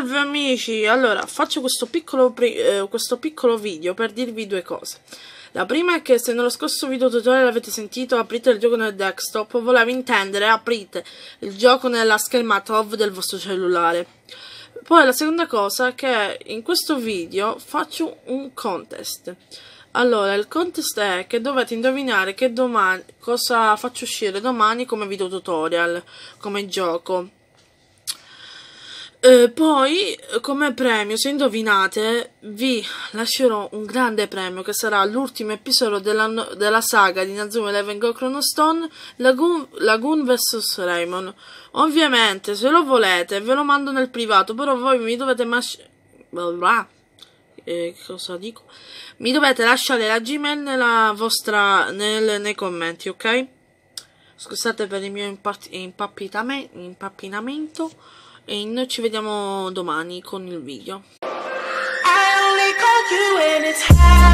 Salve amici, allora faccio questo piccolo video per dirvi due cose. La prima è che se nello scorso video tutorial avete sentito aprite il gioco nel desktop, volevo intendere aprite il gioco nella schermata OV del vostro cellulare. Poi la seconda cosa è che in questo video faccio un contest. Allora, il contest è che dovete indovinare che cosa faccio uscire domani come video tutorial, come gioco. Poi, come premio, se indovinate, vi lascerò un grande premio che sarà l'ultimo episodio della saga di Inazuma Eleven Go Chrono Stone Lagoon vs Raymond. Ovviamente, se lo volete, ve lo mando nel privato, però voi mi dovete cosa dico? Mi dovete lasciare la Gmail nei commenti, ok? Scusate per il mio impappinamento. E noi ci vediamo domani con il video.